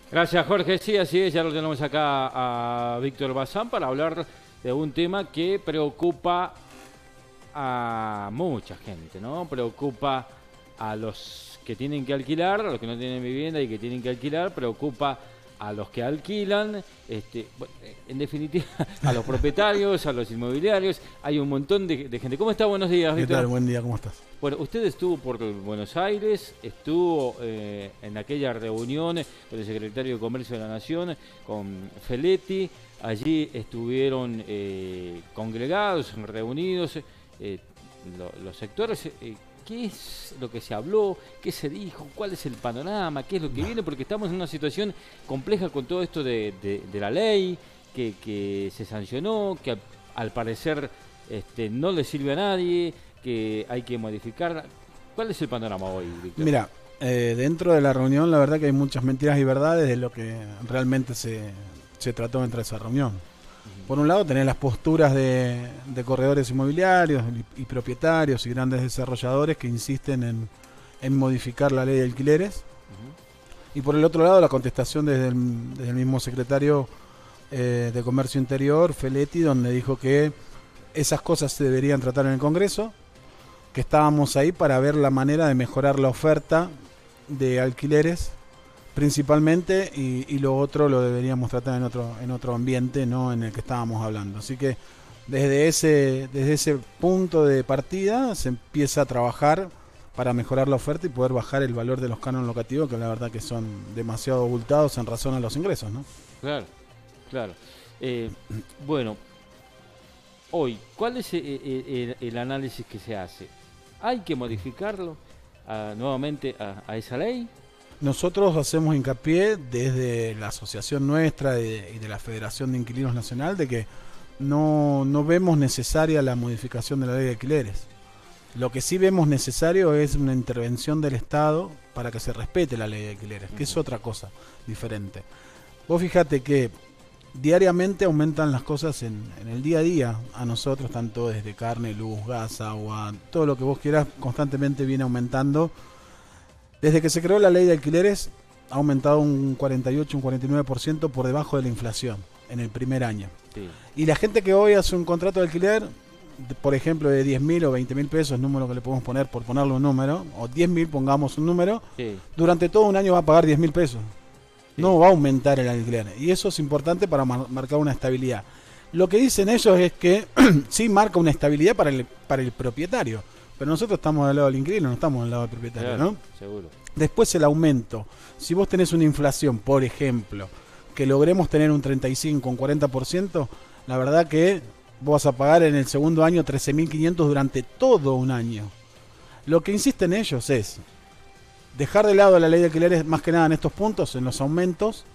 Gracias, Jorge. Sí, así es. Ya lo tenemos acá a Víctor Bazán para hablar de un tema que preocupa a mucha gente, ¿no? Preocupa a los que tienen que alquilar, a los que no tienen vivienda y que tienen que alquilar, preocupa a los que alquilan, en definitiva, a los propietarios, a los inmobiliarios. Hay un montón de gente. ¿Cómo está? Buenos días, ¿Qué Víctor. tal? Buen día, ¿cómo estás? Bueno, usted estuvo por Buenos Aires, estuvo en aquella reunión con el secretario de Comercio de la Nación, con Feletti. Allí estuvieron congregados, reunidos los sectores. ¿Qué es lo que se habló? ¿Qué se dijo? ¿Cuál es el panorama? ¿Qué es lo que viene? Porque estamos en una situación compleja con todo esto de la ley que se sancionó, que al parecer no le sirve a nadie, que hay que modificar. ¿Cuál es el panorama hoy, Víctor? Mira, dentro de la reunión la verdad que hay muchas mentiras y verdades de lo que realmente se trató dentro de esa reunión. Por un lado tenés las posturas de corredores inmobiliarios y propietarios y grandes desarrolladores que insisten en modificar la ley de alquileres. Y por el otro lado la contestación desde el mismo secretario de Comercio Interior, Feletti, donde dijo que esas cosas se deberían tratar en el Congreso, que estábamos ahí para ver la manera de mejorar la oferta de alquileres principalmente, y lo otro lo deberíamos tratar en otro ambiente, no en el que estábamos hablando. Así que desde ese punto de partida se empieza a trabajar para mejorar la oferta y poder bajar el valor de los cánones locativos, que la verdad que son demasiado abultados en razón a los ingresos, ¿no? Claro, claro. Bueno, hoy, ¿cuál es el análisis que se hace? ¿Hay que modificarlo nuevamente a esa ley? Nosotros hacemos hincapié desde la asociación nuestra y de la Federación de Inquilinos Nacional de que no vemos necesaria la modificación de la ley de alquileres. Lo que sí vemos necesario es una intervención del Estado para que se respete la ley de alquileres, que es otra cosa diferente. Vos fíjate que diariamente aumentan las cosas en el día a día a nosotros, tanto desde carne, luz, gas, agua, todo lo que vos quieras, constantemente viene aumentando. Desde que se creó la ley de alquileres ha aumentado un 48, un 49% por debajo de la inflación en el primer año. Sí. Y la gente que hoy hace un contrato de alquiler, por ejemplo, de 10.000 o 20.000 pesos, número que le podemos poner por ponerle un número, o 10.000, pongamos un número, Sí. durante todo un año va a pagar 10.000 pesos. Sí. No va a aumentar el alquiler. Y eso es importante para marcar una estabilidad. Lo que dicen ellos es que sí marca una estabilidad para el propietario. Pero nosotros estamos del lado del inquilino, no estamos del lado del propietario, Claro, ¿no? seguro. Después el aumento. Si vos tenés una inflación, por ejemplo, que logremos tener un 35, un 40%, la verdad que vos vas a pagar en el segundo año 13.500 durante todo un año. Lo que insisten ellos es dejar de lado la ley de alquileres más que nada en estos puntos, en los aumentos,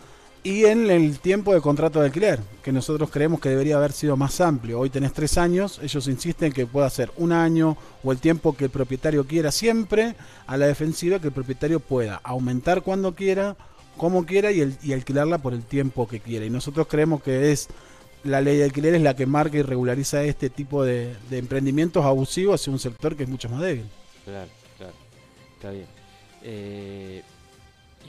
y en el tiempo de contrato de alquiler, que nosotros creemos que debería haber sido más amplio. Hoy tenés 3 años, ellos insisten que pueda ser un año o el tiempo que el propietario quiera, siempre a la defensiva, que el propietario pueda aumentar cuando quiera, como quiera, y alquilarla por el tiempo que quiera. Y nosotros creemos que es la ley de alquileres la que marca y regulariza este tipo de emprendimientos abusivos hacia un sector que es mucho más débil. Claro, claro. Está bien. ¿Y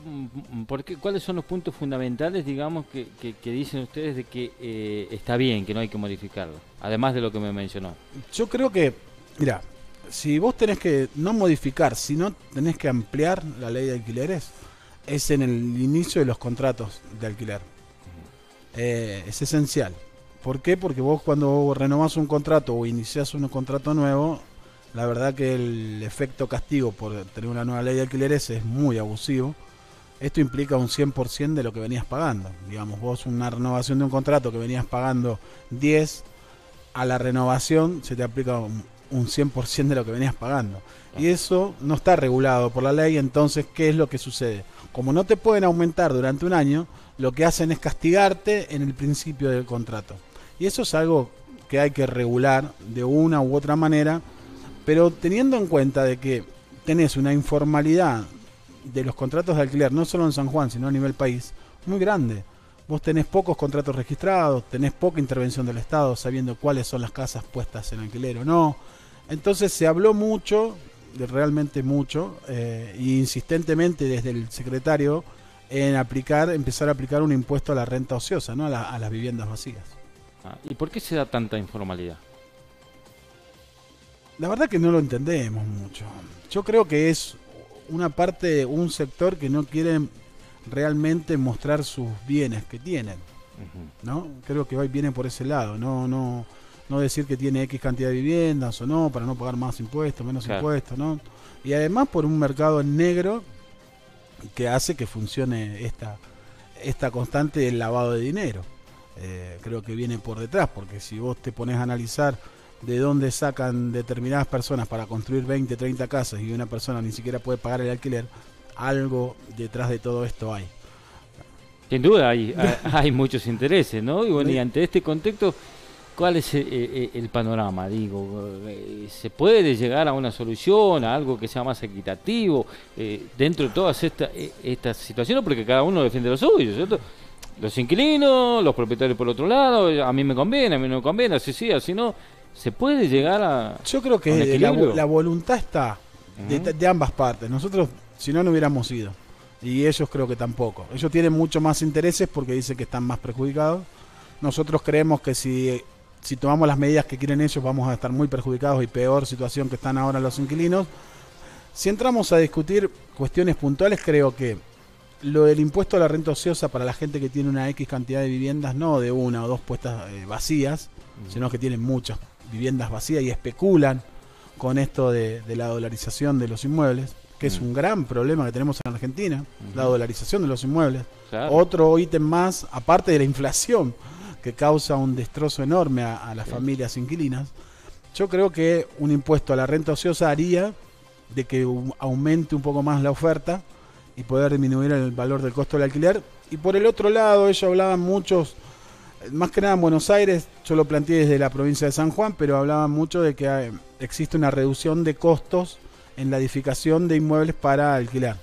cuáles son los puntos fundamentales, digamos, que dicen ustedes de que está bien, que no hay que modificarlo? Además de lo que me mencionó. Yo creo que, mira, si vos tenés que no modificar, sino tenés que ampliar la ley de alquileres, es en el inicio de los contratos de alquiler. Es esencial. ¿Por qué? Porque vos cuando renovás un contrato o iniciás un contrato nuevo, la verdad que el efecto castigo por tener una nueva ley de alquileres es muy abusivo. Esto implica un 100% de lo que venías pagando. Digamos, vos una renovación de un contrato que venías pagando 10, a la renovación se te aplica un 100% de lo que venías pagando. Y eso no está regulado por la ley. Entonces, ¿qué es lo que sucede? Como no te pueden aumentar durante un año, lo que hacen es castigarte en el principio del contrato. Y eso es algo que hay que regular de una u otra manera, pero teniendo en cuenta de que tenés una informalidad de los contratos de alquiler, no solo en San Juan, sino a nivel país, muy grande. Vos tenés pocos contratos registrados, tenés poca intervención del Estado sabiendo cuáles son las casas puestas en alquiler o no. Entonces se habló mucho, realmente mucho, e insistentemente desde el secretario en empezar a aplicar un impuesto a la renta ociosa, ¿no? A las viviendas vacías. ¿Y por qué se da tanta informalidad? La verdad que no lo entendemos mucho. Yo creo que es una parte, un sector que no quiere realmente mostrar sus bienes que tienen, ¿no? Creo que hoy viene por ese lado, no decir que tiene X cantidad de viviendas o no, para no pagar más impuestos, menos impuestos, ¿no? Y además por un mercado negro que hace que funcione esta constante del lavado de dinero. Creo que viene por detrás, porque si vos te pones a analizar de dónde sacan determinadas personas para construir 20, 30 casas y una persona ni siquiera puede pagar el alquiler, algo detrás de todo esto hay. Sin duda hay muchos intereses, ¿no? Y bueno, y ante este contexto, ¿cuál es el panorama? Digo, ¿se puede llegar a una solución, a algo que sea más equitativo dentro de todas estas situaciones? Porque cada uno defiende lo suyo, ¿cierto? Los inquilinos, los propietarios por otro lado, a mí me conviene, a mí no me conviene, así sí, así no. ¿Se puede llegar a Yo creo que la voluntad está de ambas partes. Nosotros, si no, no hubiéramos ido. Y ellos creo que tampoco. Ellos tienen mucho más intereses porque dicen que están más perjudicados. Nosotros creemos que si tomamos las medidas que quieren ellos, vamos a estar muy perjudicados y peor situación que están ahora los inquilinos. Si entramos a discutir cuestiones puntuales, creo que lo del impuesto a la renta ociosa para la gente que tiene una X cantidad de viviendas, no de una o dos puestas vacías, sino que tienen muchas viviendas vacías y especulan con esto de la dolarización de los inmuebles, que es un gran problema que tenemos en Argentina, la dolarización de los inmuebles. Claro. Otro ítem más, aparte de la inflación, que causa un destrozo enorme a las familias inquilinas. Yo creo que un impuesto a la renta ociosa haría de que aumente un poco más la oferta y poder disminuir el valor del costo del alquiler. Y por el otro lado, ellos hablaban muchos, más que nada en Buenos Aires, yo lo planteé desde la provincia de San Juan, pero hablaban mucho de que existe una reducción de costos en la edificación de inmuebles para alquilar.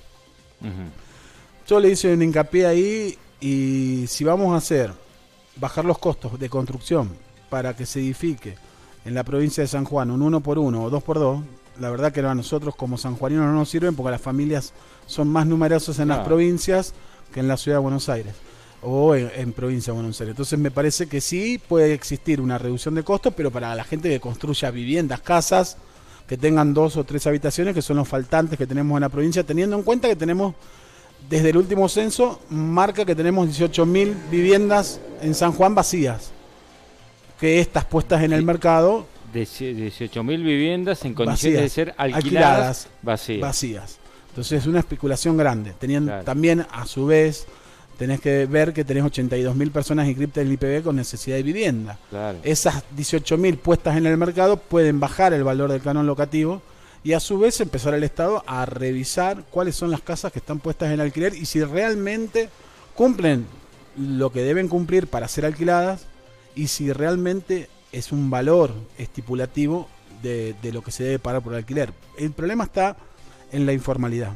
Yo le hice un hincapié ahí, y si vamos a bajar los costos de construcción para que se edifique en la provincia de San Juan un 1x1 o 2x2, la verdad que a nosotros como sanjuaninos no nos sirven, porque las familias son más numerosas en las provincias que en la ciudad de Buenos Aires o en provincia de Buenos Aires. Entonces me parece que sí puede existir una reducción de costos, pero para la gente que construya viviendas, casas que tengan 2 o 3 habitaciones, que son los faltantes que tenemos en la provincia, teniendo en cuenta que tenemos, desde el último censo, marca que tenemos 18.000 viviendas en San Juan vacías, que estas puestas en el mercado... 18.000 viviendas en condiciones de ser alquiladas vacías. Entonces es una especulación grande. También, a su vez, tenés que ver que tenés 82.000 personas inscritas en el IPB con necesidad de vivienda. Claro. Esas 18.000 puestas en el mercado pueden bajar el valor del canon locativo, y a su vez empezar el Estado a revisar cuáles son las casas que están puestas en alquiler y si realmente cumplen lo que deben cumplir para ser alquiladas, y si realmente es un valor estipulativo de lo que se debe pagar por el alquiler. El problema está en la informalidad.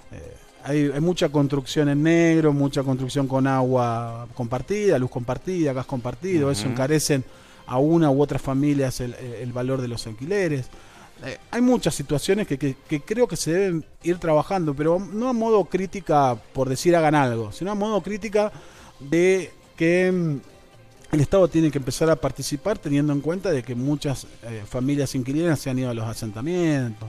Hay mucha construcción en negro, mucha construcción con agua compartida, luz compartida, gas compartido. Eso encarecen a una u otras familias el valor de los alquileres. Hay muchas situaciones que creo que se deben ir trabajando, pero no a modo crítica por decir hagan algo, sino a modo crítica de que el Estado tiene que empezar a participar, teniendo en cuenta de que muchas familias inquilinas se han ido a los asentamientos,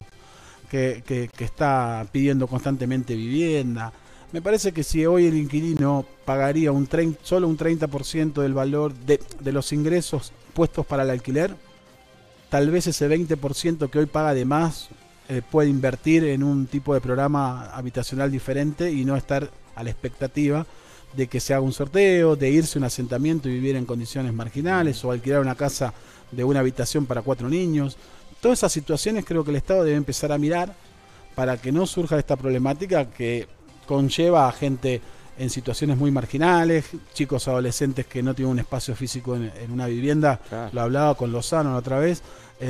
que está pidiendo constantemente vivienda. Me parece que si hoy el inquilino pagaría solo un 30% del valor de los ingresos puestos para el alquiler, tal vez ese 20% que hoy paga de más puede invertir en un tipo de programa habitacional diferente y no estar a la expectativa de que se haga un sorteo, de irse a un asentamiento y vivir en condiciones marginales, o alquilar una casa de una habitación para 4 niños. Todas esas situaciones creo que el Estado debe empezar a mirar para que no surja esta problemática que conlleva a gente en situaciones muy marginales, chicos adolescentes que no tienen un espacio físico en una vivienda. Claro. Lo hablaba con Lozano la otra vez,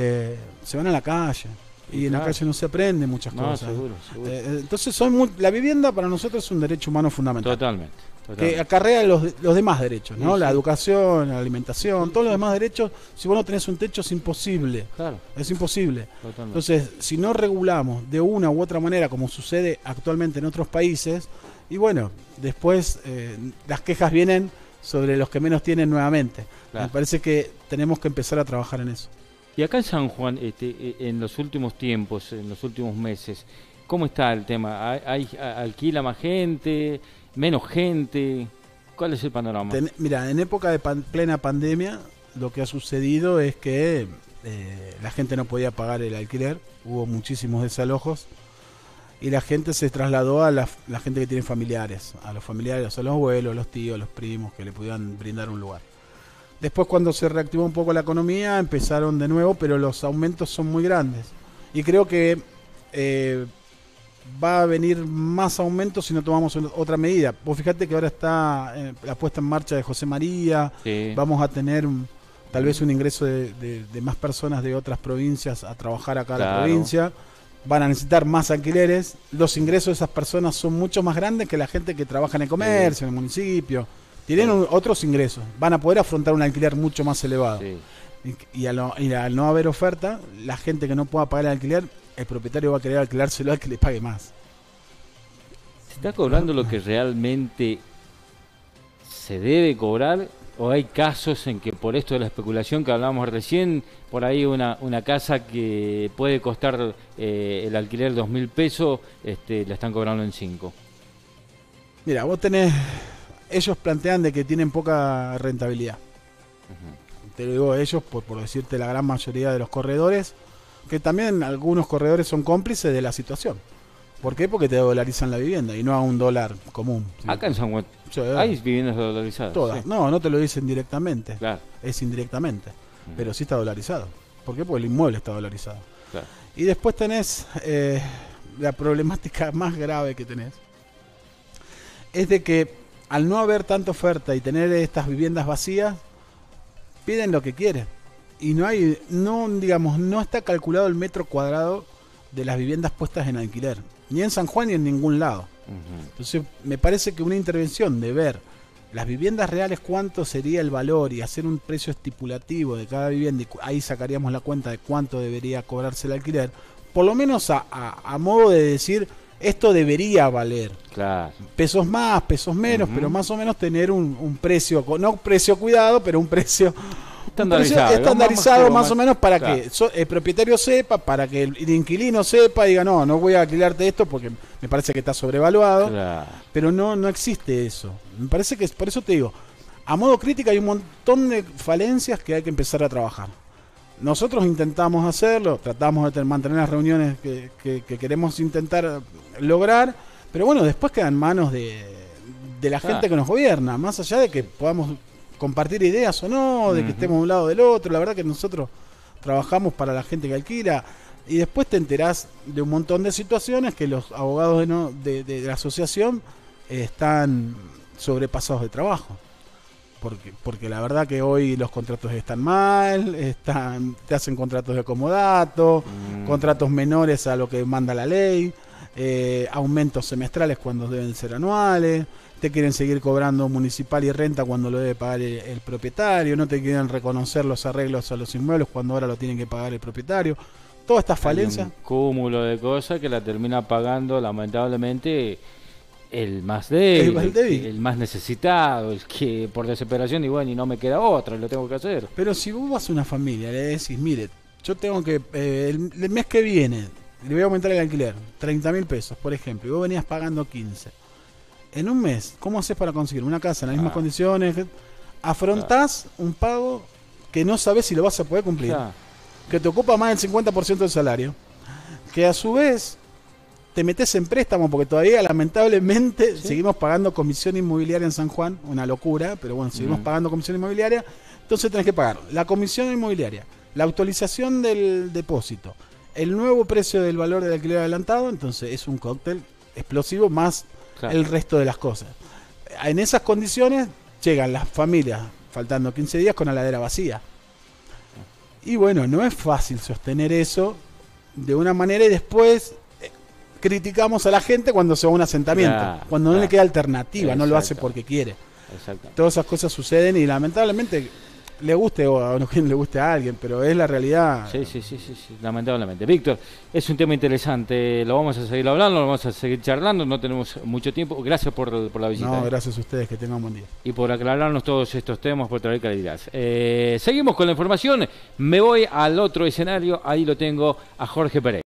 se van a la calle. Y en la calle no se aprende muchas cosas. Seguro. Entonces la vivienda para nosotros es un derecho humano fundamental. Totalmente. Que acarrea los demás derechos, ¿no? Sí, la educación, la alimentación, todos los demás derechos. Si vos no tenés un techo es imposible. Claro. Es imposible. Totalmente. Entonces, si no regulamos de una u otra manera, como sucede actualmente en otros países, Y bueno, después las quejas vienen sobre los que menos tienen nuevamente. Claro. Me parece que tenemos que empezar a trabajar en eso. Y acá en San Juan, en los últimos tiempos, en los últimos meses, ¿cómo está el tema? ¿Alquila más gente? ¿Menos gente? ¿Cuál es el panorama? Mira, en época de plena pandemia, lo que ha sucedido es que la gente no podía pagar el alquiler, hubo muchísimos desalojos y la gente se trasladó a la gente que tiene familiares, a los familiares, a los abuelos, los tíos, los primos, que le pudieran brindar un lugar. Después, cuando se reactivó un poco la economía, empezaron de nuevo, pero los aumentos son muy grandes. Y creo que va a venir más aumentos si no tomamos otra medida. Vos fíjate que ahora está la puesta en marcha de José María, sí. Vamos a tener tal vez un ingreso de más personas de otras provincias a trabajar acá a la provincia. Van a necesitar más alquileres. Los ingresos de esas personas son mucho más grandes que la gente que trabaja en el comercio, sí. En el municipio. Tienen otros ingresos. Van a poder afrontar un alquiler mucho más elevado. Sí. Y al no haber oferta, la gente que no pueda pagar el alquiler, el propietario va a querer alquilárselo al que le pague más. ¿Se está cobrando lo que realmente se debe cobrar? ¿O hay casos en que por esto de la especulación que hablábamos recién, por ahí una casa que puede costar el alquiler 2.000 pesos, la están cobrando en 5? Mira, vos tenés... Ellos plantean de que tienen poca rentabilidad. Te lo digo ellos por decirte la gran mayoría de los corredores, que también algunos corredores son cómplices de la situación. ¿Por qué? Porque te dolarizan la vivienda y no a un dólar común. ¿Sí? Acá en San Juan hay viviendas dolarizadas. Todas. Sí. No te lo dicen directamente. Claro. Es indirectamente. Pero sí está dolarizado. ¿Por qué? Porque el inmueble está dolarizado. Claro. Y después tenés la problemática más grave que tenés. Es de que al no haber tanta oferta y tener estas viviendas vacías, piden lo que quieren. Y no está calculado el metro cuadrado de las viviendas puestas en alquiler. Ni en San Juan ni en ningún lado. Entonces me parece que una intervención de ver las viviendas reales, cuánto sería el valor y hacer un precio estipulativo de cada vivienda, y ahí sacaríamos la cuenta de cuánto debería cobrarse el alquiler, por lo menos a modo de decir, esto debería valer. Claro. Pesos más, pesos menos, pero más o menos tener un precio, no un precio cuidado, pero un precio estandarizado más o menos para que el propietario sepa, para que el inquilino sepa y diga, no voy a alquilarte esto porque me parece que está sobrevaluado. Claro. Pero no existe eso. Me parece que por eso te digo, a modo crítica hay un montón de falencias que hay que empezar a trabajar. Nosotros intentamos hacerlo, tratamos de mantener las reuniones que queremos intentar lograr, pero bueno, después queda en manos de la gente que nos gobierna, más allá de que podamos compartir ideas o no, de que estemos de un lado del otro. La verdad que nosotros trabajamos para la gente que alquila y después te enterás de un montón de situaciones que los abogados de la asociación están sobrepasados de trabajo. Porque la verdad que hoy los contratos están mal, te hacen contratos de comodato, contratos menores a lo que manda la ley, aumentos semestrales cuando deben ser anuales, te quieren seguir cobrando municipal y renta cuando lo debe pagar el propietario, no te quieren reconocer los arreglos a los inmuebles cuando ahora lo tienen que pagar el propietario. Todas estas falencias. Hay un cúmulo de cosas que la termina pagando lamentablemente el más débil, el más necesitado, el que por desesperación y bueno, y no me queda otra, lo tengo que hacer. Pero si vos vas a una familia, le decís, mire, yo tengo que, el mes que viene, le voy a aumentar el alquiler, 30.000 pesos, por ejemplo, y vos venías pagando 15. En un mes, ¿cómo haces para conseguir una casa en las mismas condiciones? Afrontás un pago que no sabés si lo vas a poder cumplir, que te ocupa más del 50% del salario, que a su vez te metes en préstamo porque todavía lamentablemente seguimos pagando comisión inmobiliaria en San Juan, una locura, pero bueno, seguimos pagando comisión inmobiliaria, entonces tenés que pagar la comisión inmobiliaria, la actualización del depósito, el nuevo precio del valor del alquiler adelantado, entonces es un cóctel explosivo más el resto de las cosas. En esas condiciones llegan las familias faltando 15 días con la heladera vacía. Y bueno, no es fácil sostener eso de una manera y después criticamos a la gente cuando se va a un asentamiento, cuando no le queda alternativa, no lo hace porque quiere. Todas esas cosas suceden y lamentablemente le guste o a quien le guste a alguien, pero es la realidad. Sí, lamentablemente. Víctor, es un tema interesante, lo vamos a seguir hablando, lo vamos a seguir charlando, no tenemos mucho tiempo. Gracias por la visita. No, gracias a ustedes, que tengan un buen día. Y por aclararnos todos estos temas, por traer claridad. Seguimos con la información, me voy al otro escenario, ahí lo tengo a Jorge Pereira.